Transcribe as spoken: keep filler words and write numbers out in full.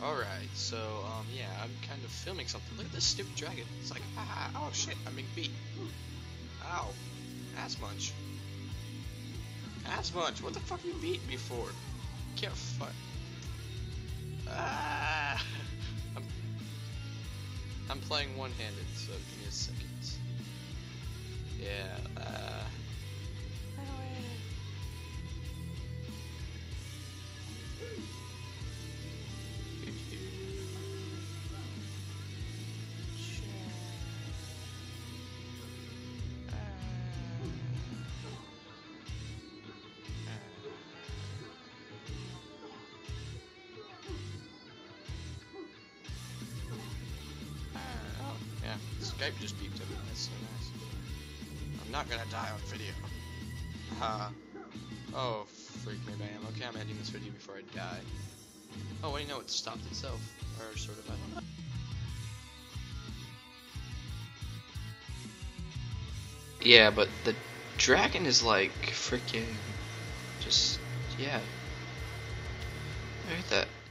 Alright, so, um, yeah, I'm kind of filming something. Look at this stupid dragon. It's like, ah, oh shit, I'm being beat. Ow. Ass munch. Ass munch, what the fuck you beat me for? Can't fight. Ah! I'm, I'm playing one-handed, so give me a second. Yeah, uh... Yeah, Skype just beeped at me. That's so nice. I'm not gonna die on video. Ha. Oh, freak, maybe I am. Okay, I'm ending this video before I die. Oh, wait, no, it stopped itself. Or sort of, I don't know. Yeah, but the dragon is like freaking just, yeah. I heard that.